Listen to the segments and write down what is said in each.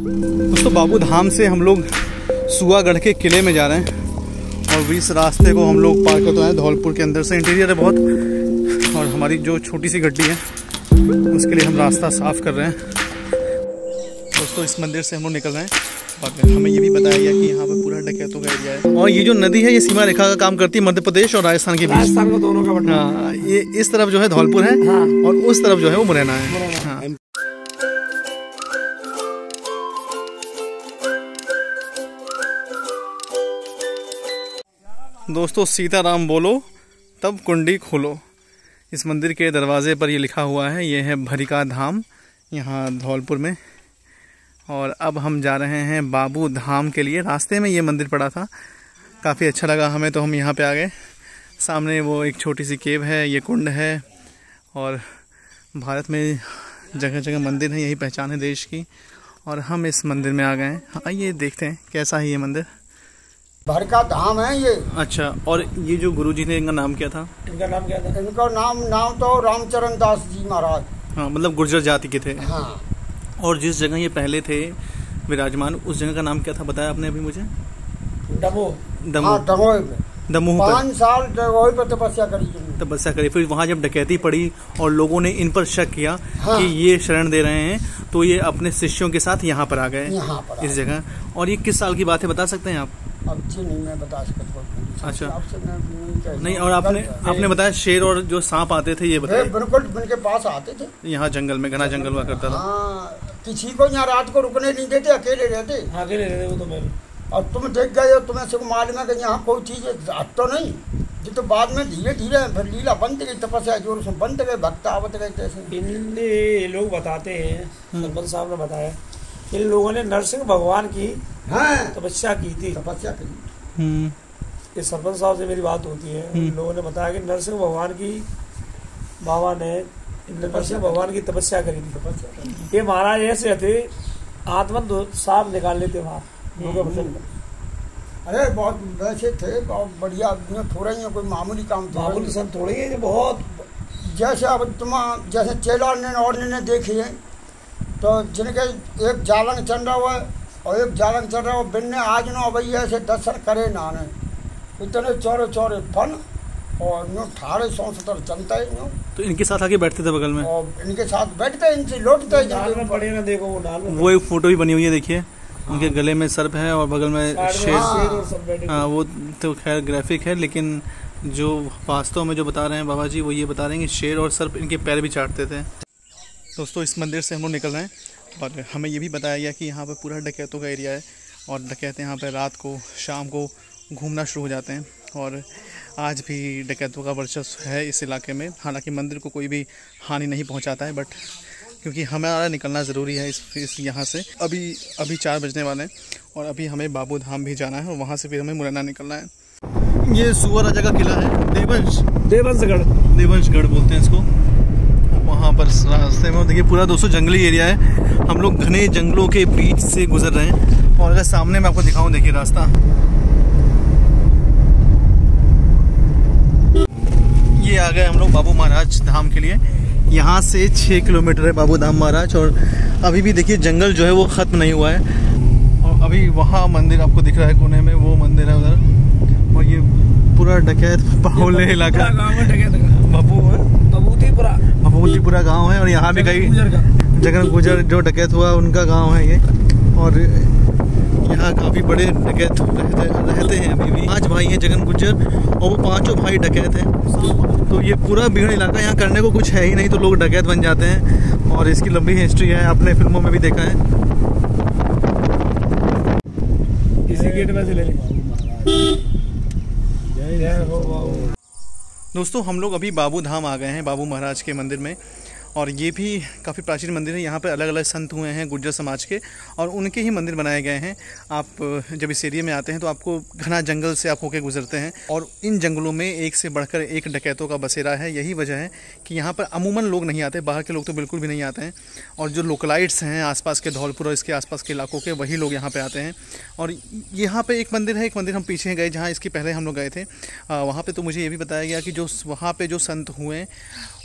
दोस्तों बाबू धाम से हम लोग सुआगढ़ के किले में जा रहे हैं और इस रास्ते को हम लोग पार करते हैं धौलपुर के अंदर से। इंटीरियर है बहुत, और हमारी जो छोटी सी गड्डी है उसके लिए हम रास्ता साफ कर रहे हैं। दोस्तों इस मंदिर से हम लोग निकल रहे हैं और हमें ये भी बताया गया कि यहाँ पे पूरा डकैतों का एरिया है। और ये जो नदी है ये सीमा रेखा का काम करती है मध्य प्रदेश और राजस्थान के बीच। राजस्थान को दोनों का बटना। हाँ, ये इस तरफ जो है धौलपुर है, हाँ। और उस तरफ जो है वो मुरैना है। हाँ। दोस्तों सीताराम बोलो तब कुंडी खोलो, इस मंदिर के दरवाजे पर ये लिखा हुआ है। ये है भरिका धाम यहाँ धौलपुर में। और अब हम जा रहे हैं बाबू धाम के लिए। रास्ते में ये मंदिर पड़ा था, काफ़ी अच्छा लगा हमें, तो हम यहाँ पे आ गए। सामने वो एक छोटी सी केव है, ये कुंड है। और भारत में जगह जगह मंदिर है, यही पहचान है देश की। और हम इस मंदिर में आ गए हैं। आइए देखते हैं कैसा है ये मंदिर। भरिका धाम है ये। अच्छा, और ये जो गुरुजी ने इनका नाम क्या था? इनका नाम क्या था? इनका नाम तो रामचरण दास जी महाराज। हाँ, मतलब गुर्जर जाति के थे। हाँ। और जिस जगह ये पहले थे विराजमान, उस जगह का नाम क्या था बताया आपने अभी मुझे? दमोह। दमोह 5 साल वही पर तपस्या करी। फिर वहाँ जब डकैती पड़ी और लोगों ने इन पर शक किया, हाँ। कि ये शरण दे रहे हैं, तो ये अपने शिष्यों के साथ यहाँ पर आ गए, इस जगह। और ये किस साल की बात है बता सकते हैं आप? अब नहीं मैं बता सकता। अच्छा नहीं, और आपने बताया शेर और जो सांप आते थे, ये बताया? बिल्कुल उनके पास आते थे। यहाँ जंगल में घना जंगल हुआ करता था। हाँ, किसी को यहाँ रात को रुकने नहीं देते, अकेले रहते। वो तो मैं। और तुम देख गए हो, तुम्हें से मालूम है कि यहाँ कोई चीज तो नहीं। ये तो बाद में धीरे धीरे लीला बनती गई, तपस्या जोर से बनते गए, भक्त आवत गए। जैसे लोग बताते हैं, सरपंच साहब ने बताया, इन लोगों ने नरसिंह भगवान की तपस्या की थी। ये सरपंच साहब से मेरी बात होती है। इन लोगों ने बताया कि नरसिंह भगवान की बाबा ने नरसिंह भगवान की तपस्या करी थी। ये महाराज ऐसे थे, आत्मा साफ निकाल लेते वहाँ। अरे बहुत वैसे थे, बहुत बढ़िया। थोड़ा ही कोई मामूली काम, मामूली संत थोड़े ही, बहुत। जैसे अब तुम जैसे चेला ने देखे हैं, तो जिनके एक जालंग चल रहा हुआ है और एक जालंग चल रहा है, बिन्ने आज नो भैया ऐसे दर्शन करे नाने, इतने चौरे फन और नो 1870 चलता है नो। तो इनके साथ आके बैठते थे बगल में, और इनके साथ बैठते, इनसे लौटते पड़े ना। देखो वो एक फोटो भी बनी हुई है, देखिए। हाँ। उनके गले में सर्प है और बगल में शेर। हाँ, वो तो खैर ग्राफिक है, लेकिन जो वास्तव में जो बता रहे हैं बाबा जी, वो ये बता रहे हैं कि शेर और सर्प इनके पैर भी चाटते थे। दोस्तों इस मंदिर से हम लोग निकल रहे हैं और हमें ये भी बताया गया कि यहाँ पर पूरा डकैतों का एरिया है और डकैत यहाँ पर रात को शाम को घूमना शुरू हो जाते हैं। और आज भी डकैतों का वर्चस्व है इस इलाके में। हालांकि मंदिर को कोई भी हानि नहीं पहुँचाता है, बट क्योंकि हमारा निकलना ज़रूरी है इस यहाँ से। अभी 4 बजने वाले हैं और अभी हमें बाबू धाम भी जाना है और वहाँ से फिर हमें मुरैना निकलना है। ये सुअर राजा का किला है, देवंशगढ़ बोलते हैं इसको। वहाँ पर रास्ते में देखिए पूरा दोस्तों जंगली एरिया है। हम लोग घने जंगलों के बीच से गुजर रहे हैं। और अगर सामने मैं आपको दिखाऊं, देखिए रास्ता, ये आ गए हम लोग बाबू महाराज धाम के लिए। यहाँ से 6 किलोमीटर है बाबू धाम महाराज। और अभी भी देखिए जंगल जो है वो ख़त्म नहीं हुआ है। और अभी वहाँ मंदिर आपको दिख रहा है कोने में, वो मंदिर है उधर। और ये पूरा डकैत बाहुल्य इलाका, भभूतिपुरा गांव है। और यहाँ भी कई जगन गुजर जो डकैत हुआ उनका गांव है ये। और यहाँ काफ़ी बड़े डकैत रहते हैं अभी भी। 5 भाई हैं जगन गुजर और वो 5 भाई डकैत हैं। तो ये पूरा बिगड़ इलाका, यहाँ करने को कुछ है ही नहीं, तो लोग डकैत बन जाते हैं। और इसकी लंबी हिस्ट्री है, आपने फिल्मों में भी देखा है। इसी गेट में से ले लें। दोस्तों हम लोग अभी बाबू धाम आ गए हैं, बाबू महाराज के मंदिर में। और ये भी काफ़ी प्राचीन मंदिर है। यहाँ पर अलग अलग संत हुए हैं गुर्जर समाज के, और उनके ही मंदिर बनाए गए हैं। आप जब इस एरिया में आते हैं तो आपको घना जंगल से आप होके गुजरते हैं, और इन जंगलों में एक से बढ़कर एक डकैतों का बसेरा है। यही वजह है कि यहाँ पर अमूमन लोग नहीं आते, बाहर के लोग तो बिल्कुल भी नहीं आते हैं। और जो लोकलाइट्स हैं आसपास के धौलपुर और इसके आसपास के इलाकों के, वही लोग यहाँ पर आते हैं। और यहाँ पर एक मंदिर है, एक मंदिर हम पीछे गए जहाँ इसके पहले हम लोग गए थे, वहाँ पर तो मुझे ये भी बताया गया कि जो वहाँ पर जो संत हुए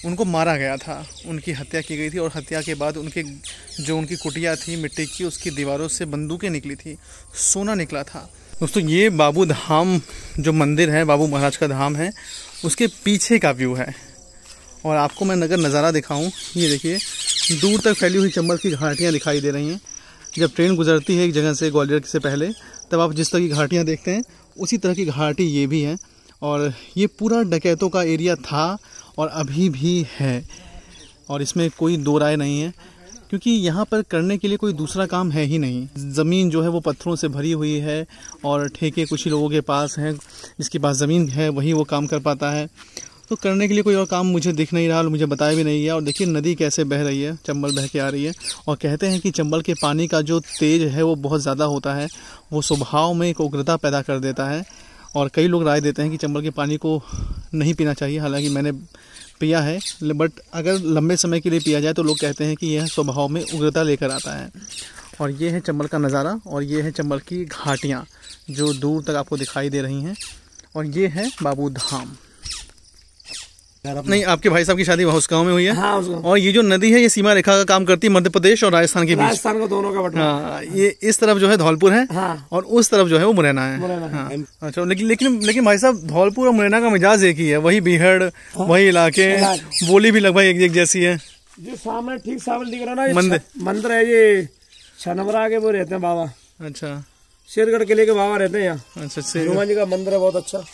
उनको मारा गया था, उनकी हत्या की गई थी और हत्या के बाद उनकी कुटिया थी मिट्टी की, उसकी दीवारों से बंदूकें निकली थी, सोना निकला था। दोस्तों ये बाबू धाम जो मंदिर है, बाबू महाराज का धाम है, उसके पीछे का व्यू है। और आपको मैं अगर नज़ारा दिखाऊं, ये देखिए दूर तक फैली हुई चंबल की घाटियाँ दिखाई दे रही हैं। जब ट्रेन गुजरती है एक जगह से ग्वालियर से पहले, तब आप जिस तरह की घाटियाँ देखते हैं उसी तरह की घाटी ये भी है। और ये पूरा डकैतों का एरिया था और अभी भी है, और इसमें कोई दो राय नहीं है, क्योंकि यहाँ पर करने के लिए कोई दूसरा काम है ही नहीं। ज़मीन जो है वो पत्थरों से भरी हुई है और ठेके कुछ ही लोगों के पास हैं, जिसके पास ज़मीन है वही वो काम कर पाता है। तो करने के लिए कोई और काम मुझे दिख नहीं रहा और मुझे बताया भी नहीं है। और देखिए नदी कैसे बह रही है, चंबल बह के आ रही है। और कहते हैं कि चंबल के पानी का जो तेज है वो बहुत ज़्यादा होता है, वो स्वभाव में एक उग्रता पैदा कर देता है। और कई लोग राय देते हैं कि चंबल के पानी को नहीं पीना चाहिए, हालांकि मैंने पिया है, बट अगर लंबे समय के लिए पिया जाए तो लोग कहते हैं कि यह स्वभाव में उग्रता लेकर आता है। और ये है चंबल का नज़ारा, और ये है चंबल की घाटियाँ जो दूर तक आपको दिखाई दे रही हैं। और ये है बाबू धाम। नहीं, आपके भाई साहब की शादी उस गाँव में हुई है। हाँ, और ये जो नदी है ये सीमा रेखा का काम करती है मध्य प्रदेश और राजस्थान के बीच। राजस्थान को दोनों का बंटवारा। हाँ, ये इस तरफ जो है धौलपुर है। हाँ। और उस तरफ जो है वो मुरैना है। हाँ। अच्छा, लेकिन भाई साहब धौलपुर और मुरैना का मिजाज एक ही है, वही बीहड़, हाँ? वही इलाके, बोली भी लगभग एक जैसी है। जो सामने ठीक सामने दिख रहा है ना मंदिर है, ये 6 नंबर आगे वो रहते हैं बाबा। अच्छा, शेरगढ़ किले के बाबा रहते हैं यहाँ। अच्छा, हनुमान जी का मंदिर है, बहुत अच्छा।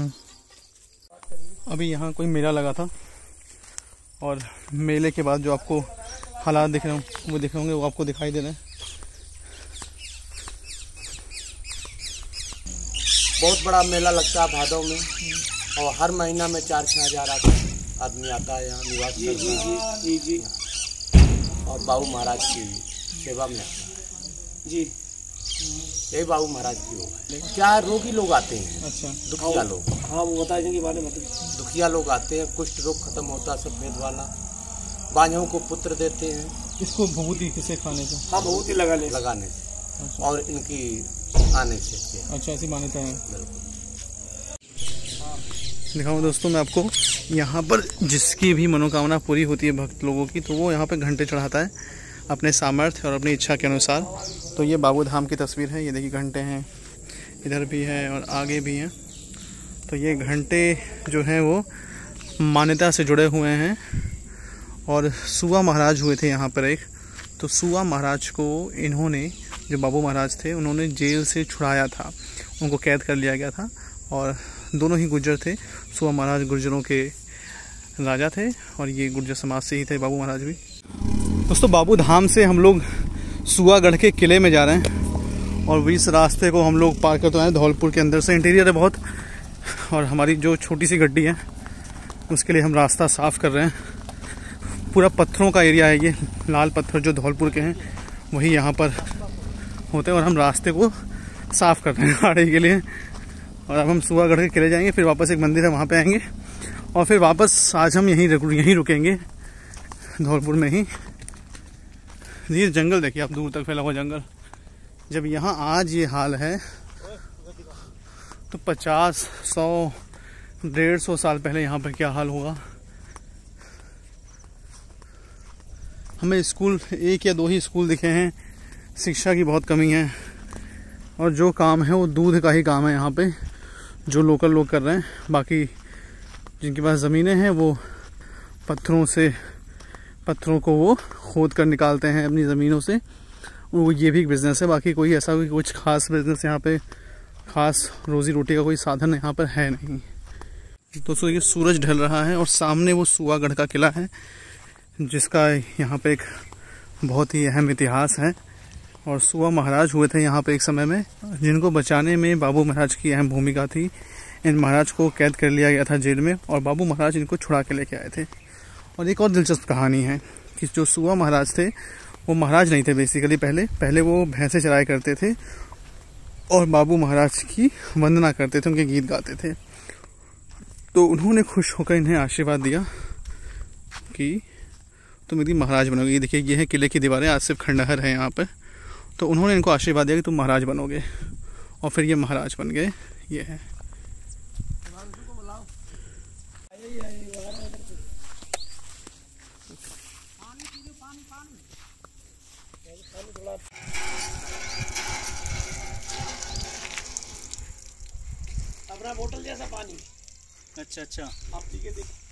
अभी यहाँ कोई मेला लगा था और मेले के बाद जो आपको हालात दिख रहे होंगे वो आपको दिखाई दे रहे हैं। बहुत बड़ा मेला लगता है भादों में, और हर महीना में 4-6 हज़ार आदमी आता है यहाँ निवास करता है। जी। और बाबू महाराज की सेवा में आता है जी। यही बाबू महाराज की होगा। क्या रोगी लोग आते हैं। अच्छा, दुखिया लोग। हाँ, वो बता देंगे बारे में। दुखिया लोग आते हैं, कुष्ठ रोग खत्म होता है, सफेद वाला, बांझों को पुत्र देते हैं। इसको भभूति किसे खाने से? हाँ, भभूति लगाने से। अच्छा। और इनकी आने से। अच्छा, ऐसी मान्यता है। दिखाऊं दोस्तों मैं आपको, यहाँ पर जिसकी भी मनोकामना पूरी होती है भक्त लोगों की, तो वो यहाँ पे घंटे चढ़ाता है अपने सामर्थ्य और अपनी इच्छा के अनुसार। तो ये बाबू धाम की तस्वीर है, ये देखिए घंटे हैं, इधर भी है और आगे भी हैं। तो ये घंटे जो हैं वो मान्यता से जुड़े हुए हैं। और सुआ महाराज हुए थे यहाँ पर एक, तो सुआ महाराज को इन्होंने, जो बाबू महाराज थे, उन्होंने जेल से छुड़ाया था, उनको कैद कर लिया गया था। और दोनों ही गुर्जर थे। सुआ महाराज गुर्जरों के राजा थे और ये गुर्जर समाज से ही थे बाबू महाराज भी। दोस्तों बाबू धाम से हम लोग सुआगढ़ के किले में जा रहे हैं और इस रास्ते को हम लोग पार करते हैं धौलपुर के अंदर से। इंटीरियर है बहुत, और हमारी जो छोटी सी गड्डी है उसके लिए हम रास्ता साफ़ कर रहे हैं। पूरा पत्थरों का एरिया है, ये लाल पत्थर जो धौलपुर के हैं वही यहाँ पर होते हैं, और हम रास्ते को साफ़ कर रहे हैं गाड़ी के लिए। और अब हम सुआगढ़ के किले जाएंगे, फिर वापस एक मंदिर है वहाँ पे आएंगे, और फिर वापस आज हम यहीं रुकेंगे धौलपुर में ही। ये जंगल देखिए आप, दूर तक फैला हुआ जंगल। जब यहाँ आज ये हाल है तो 50, 100, 150 साल पहले यहाँ पर क्या हाल होगा। हमें स्कूल 1 या 2 ही स्कूल दिखे हैं, शिक्षा की बहुत कमी है, और जो काम है वो दूध का ही काम है यहाँ पे, जो लोकल लोग कर रहे हैं। बाकी जिनके पास ज़मीनें हैं वो पत्थरों को वो खोद कर निकालते हैं अपनी ज़मीनों से, वो ये भी एक बिज़नेस है। बाकी कोई ऐसा कोई कुछ ख़ास बिज़नेस यहाँ पे, ख़ास रोज़ी रोटी का कोई साधन यहाँ पर है नहीं। दोस्तों ये सूरज ढल रहा है और सामने वो सुआगढ़ का किला है, जिसका यहाँ पे एक बहुत ही अहम इतिहास है। और सुआ महाराज हुए थे यहाँ पे एक समय में, जिनको बचाने में बाबू महाराज की अहम भूमिका थी। इन महाराज को कैद कर लिया गया था जेल में, और बाबू महाराज इनको छुड़ा के लेके आए थे। और एक और दिलचस्प कहानी है कि जो सुआ महाराज थे वो महाराज नहीं थे बेसिकली, पहले वो भैंसे चराया करते थे और बाबू महाराज की वंदना करते थे, उनके गीत गाते थे। तो उन्होंने खुश होकर इन्हें आशीर्वाद दिया कि तुम यदि महाराज बनोगे। ये देखिए, ये है किले की दीवारें, आज सिर्फ खंडहर है यहाँ पर। तो उन्होंने इनको आशीर्वाद दिया कि तुम महाराज बनोगे, और फिर ये महाराज बन गए। ये है बना बोतल जैसा पानी। अच्छा अच्छा। आप पी के देखिए।